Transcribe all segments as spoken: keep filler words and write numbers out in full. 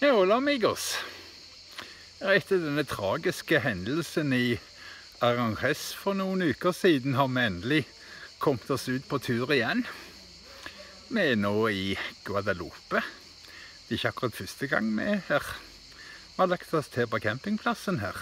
Ja, hola amigos. Etter denne tragiske hendelsen i Aranjuez for noen uker siden har vi endelig kommet oss ut på tur igjen. Vi er nå i Guadalupe. Det er ikke akkurat første gang vi er her. Vi har lagt oss til på campingplassen her.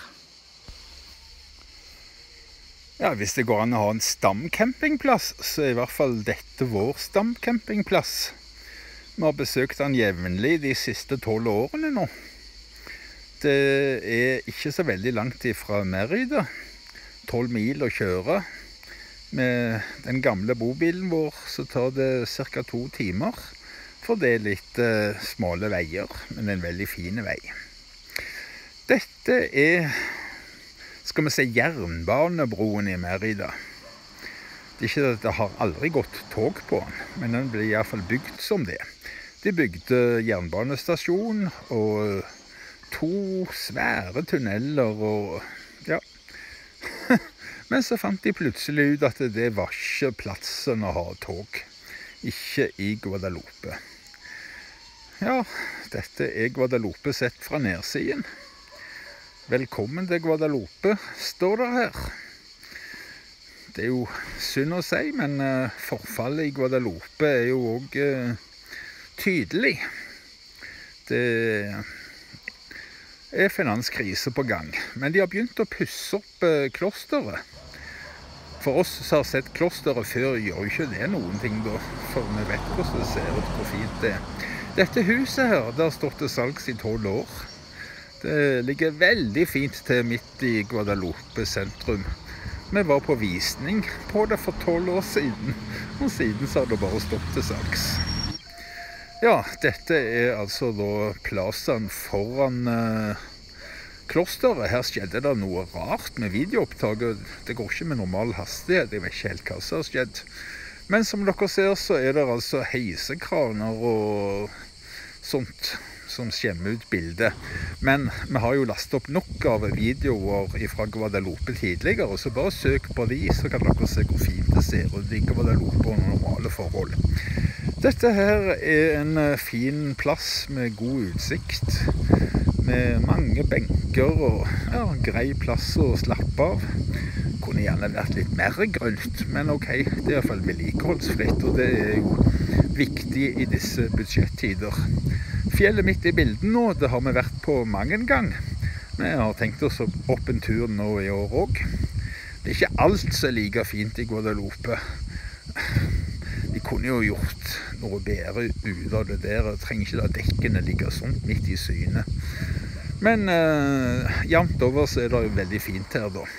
Ja, hvis det går an å ha en stamcampingplass, så er i hvert fall dette vår stamcampingplass. Vi har besøkt den jevnlig de siste tolv årene nå. Det er ikke så veldig langt ifra Mérida. tolv mil å kjøre. Med den gamle bobilen vår så tar det cirka to timer. For det er litt uh, smale veier, men en veldig fin vei. Dette er, skal vi si, jernbanebroen i Mérida. Det er ikke at det har aldri gått tog på den, men den ble i hvert fall bygd som det. De bygde jernbanestasjon og to svære tunneler og ja. Men så fant de plutselig ut at det var ikke plassen å ha tog. Ikke i Guadalupe. Ja, dette er Guadalupe sett fra nedsiden. Velkommen til Guadalupe, står det her. Det er jo synd å si, men forfallet i Guadalupe er jo også tydelig. Det er finanskrise på gang, men de har begynt å pusse opp klosteret. For oss som har sett klosteret før, gjør ikke det noen ting da, for vi vet hvordan det ser ut, hvor fint det er. Dette huset her, det har stått til salgs i tolv år. Det ligger veldig fint til midt i Guadalupe sentrum. Vi var på visning på det for tolv år siden, og siden så har det bare stått til salgs. Ja, dette er altså da plassen foran uh, klosteret. Her skjedde det noe rart med videoopptaket. Det går ikke med normal hastighet, jeg vet ikke helt hva som har skjedd. Men som dere ser så er det altså heisekraner og sånt som skjemmer ut bildet. Men vi har jo lastet opp nok av videoer fra Guadalupe tidligere, så bare søk på de, så kan dere se hvor fint det ser ut i Guadalupe under normale forhold. Dette her er en fin plass med god utsikt, med mange benker og ja, grei plass å slappe av. Kunne gjerne vært litt mer grønt, men ok, det er i hvert fall vedlikeholdsfritt, og det er jo viktig i disse budsjettider. Fjellet midt i bildet nå, det har vi vært på mange gang. Vi har tenkt oss opp en tur nå i år også. Det er ikke alt som er like fint i Guadalupe. Vi kunne jo gjort noe bedre ut av det der, og trenger ikke da dekkene ligge sånt midt i synet. Men eh, jevnt over så er det jo veldig fint her da.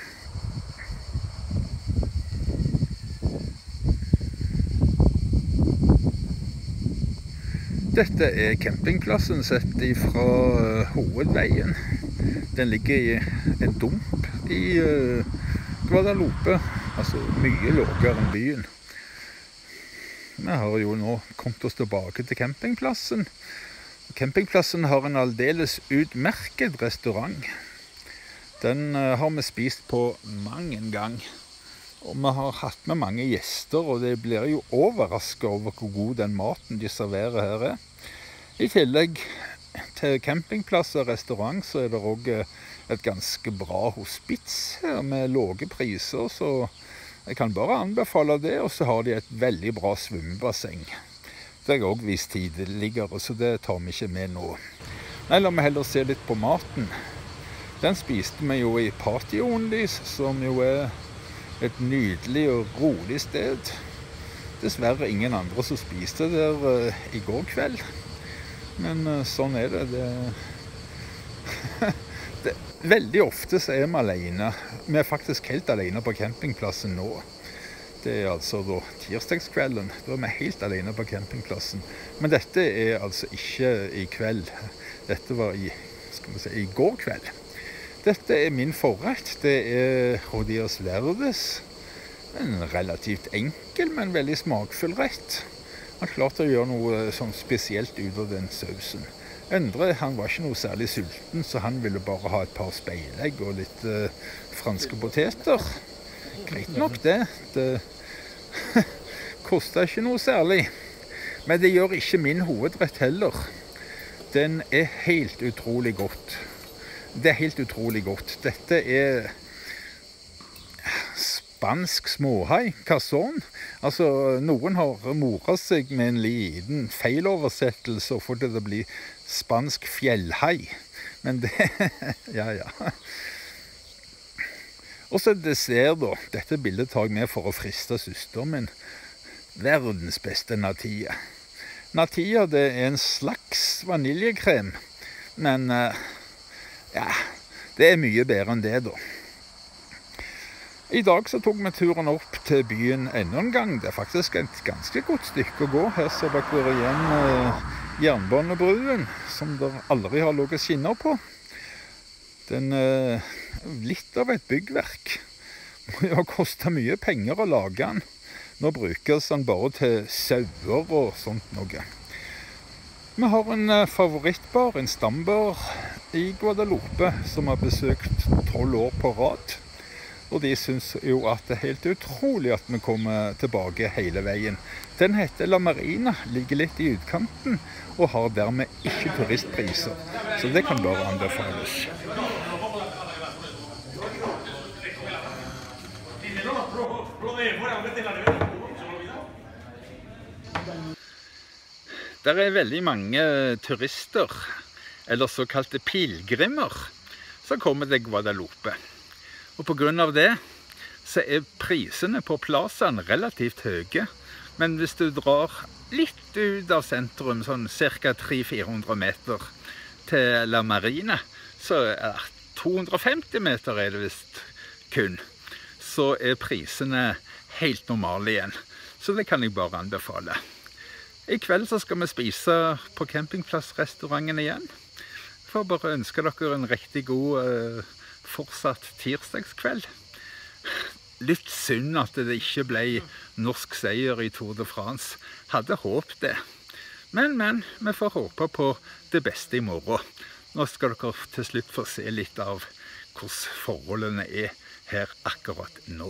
Dette er campingplassen sett fra uh, hovedveien. Den ligger i en dump i uh, Guadalupe, altså mye lavere enn byen. Vi har jo nå kommet oss tilbake til campingplassen. Campingplassen har en aldeles utmerket restaurant. Den uh, har vi spist på mange gang. Og vi har hatt med mange gjester, og det blir jo overrasket over hvor god den maten de serverer her er. I tillegg til campingplass og restaurant så er det også et ganske bra hospits her med lave priser, så jeg kan bare anbefale det, og så har de et veldig bra svømmebasseng. Det har jeg også vist tidligere, så det tar vi ikke med nå. Nei, la meg heller se litt på maten. Den spiste vi jo i Patioen deres, som jo er et nydelig og rolig sted. Dessverre ingen andre som spiste der uh, i går kveld. Men uh, sånn er det. det. det. Veldig ofte så er vi alene. Vi er faktisk helt alene på campingplassen nå. Det er altså da tirsdagskvelden. Da er vi helt alene på campingplassen. Men dette er altså ikke i kveld. Dette var i, skal vi si, i går kveld. Dette er min forrett. Det er rodillas verdes. En relativt enkel, men veldig smakfull rett. Han klarte å gjøre noe sånn spesielt ut av den sausen. Endre, han var ikke noe særlig sulten, så han ville bare ha et par speilegg og litt uh, franske poteter. Greit nok det. Det kostet ikke noe særlig. Men det gjør ikke min hovedrett heller. den er helt utrolig godt. Det er helt utrolig godt. Dette er spansk småhai, casson. Altså, noen har moret seg med en liten feiloversettelse og fått det til å bli spansk fjellhai. Men det, ja, ja. Og så dessert da. Dette bildet tar jeg med for å friste søster min. Verdens beste natilla. Natilla, det er en slags vaniljekrem, men ja, det er mye bedre enn det da. I dag så tok vi turen opp til byen enda en gang. Det er faktisk et ganske godt stykke å gå. Her ser dere igjen eh, jernbanebruen, som der aldri har ligget skinner på. Den er eh, litt av et byggverk. Det har kostet mye penger å lage den. Nå brukes den bare til sauer og sånt noe. Vi har en eh, favorittbar, en stambar i Guadalupe, som har besøkt tolv år på rad. Og de synes jo at det er helt utrolig at vi kommer tilbake hele veien. Den heter La Marina, ligger litt i utkanten, og har dermed ikke turistpriser. Så det kan bare anbefales. Der er veldig mange turister, eller såkalte pilgrimer, som kommer til Guadalupe. Og på grunn av det så er prisene på plassene relativt høye. Men hvis du drar litt ut av sentrum, sånn cirka tre til fire hundre meter til La Marina, så er to hundre og femti meter er det vist kun, så er prisene helt normale igjen. Så det kan jeg bare anbefale. I kveld så skal vi spise på campingplassrestauranten igjen. Jeg får bare ønske dere en riktig god uh, fortsatt tirsdagskveld. Litt synd at det ikke ble norsk seier i Tour de France. Hadde håpet det. Men, men, vi får håpe på det beste i morgen. Nå skal dere til slutt få se litt av hvordan forholdene er her akkurat nå.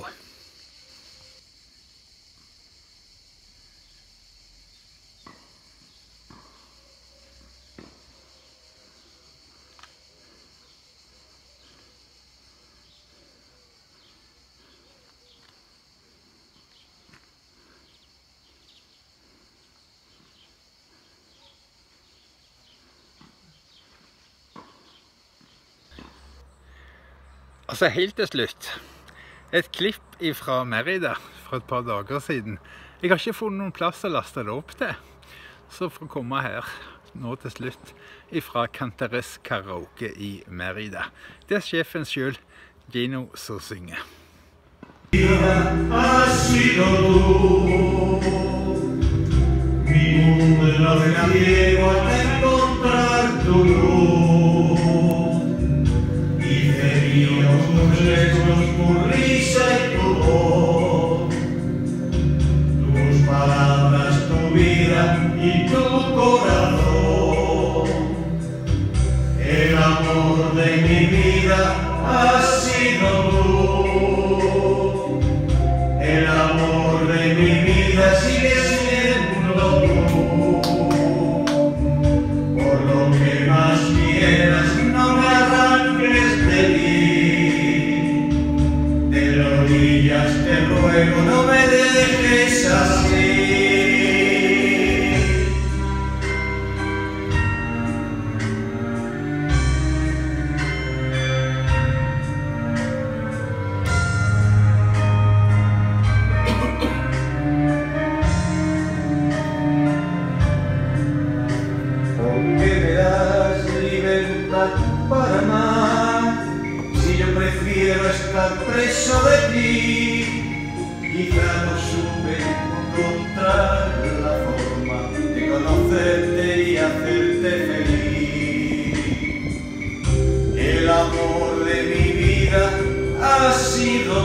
Altså helt til slutt, et klipp fra Mérida for et par dager siden. Jeg har ikke funnet noen plass å laste det opp til, så for å komme her nå til slutt fra Cantares Karaoke i Mérida. Det er sjefen selv, Gino, som synger. Tu risa y tu voz, tus palabras, tu vida y tu corazón. El amor de mi vida has sido tú. El amor de mi vida sigue siendo tú. Por lo que más quieras, no me arranques de mí. Te ruego, no me dejes así. Porque me das libertad para amar, si yo prefiero estar preso de ti. Quizá no supe encontrar la forma de conocerte y hacerte feliz. El amor de mi vida has sido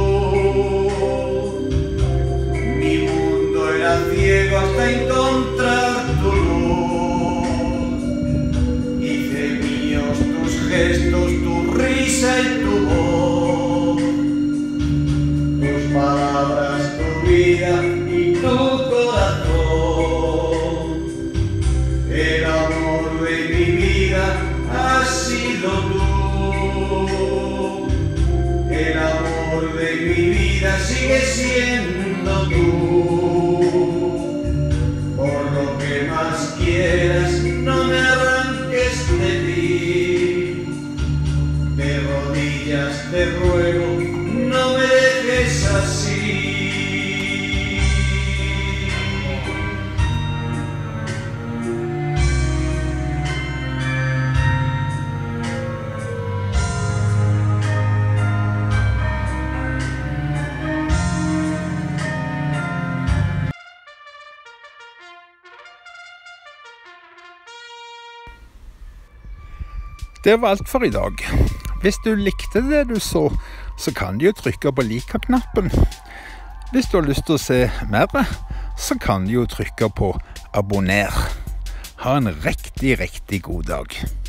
tú. Mi mundo era ciego hasta encontrar tu luz. Hice míos tus gestos, tu risa y tu voz. Palabras, tu vida y tu corazón. El amor de mi siendo tú. Por lo que más quieras, no me arranques de ti. De rodillas te ruego, no me dejes así. Det var alt for i dag. Hvis du likte det du så, så kan du jo trykke på like-knappen. Hvis du har lyst til å se mer, så kan du jo trykke på abonner. Ha en riktig, riktig god dag.